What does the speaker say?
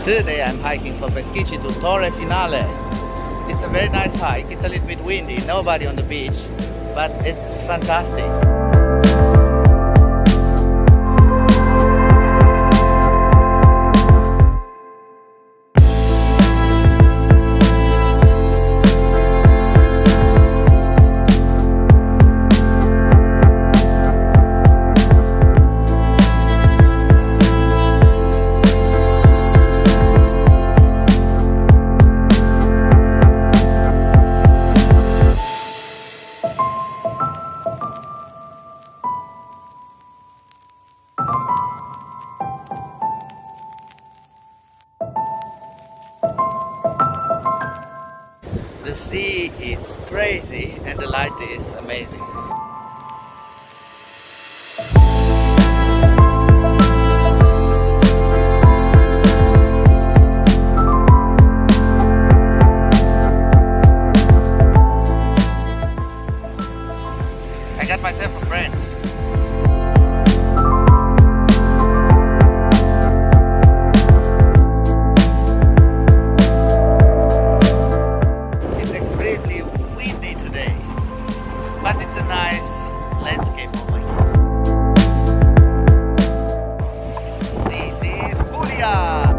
Today I'm hiking from Peschici to Torre Finale. It's a very nice hike. It's a little bit windy, nobody on the beach, but it's fantastic. The sea is crazy and the light is amazing. I got myself a friend. But it's a nice landscape over here. This is PUGLIA!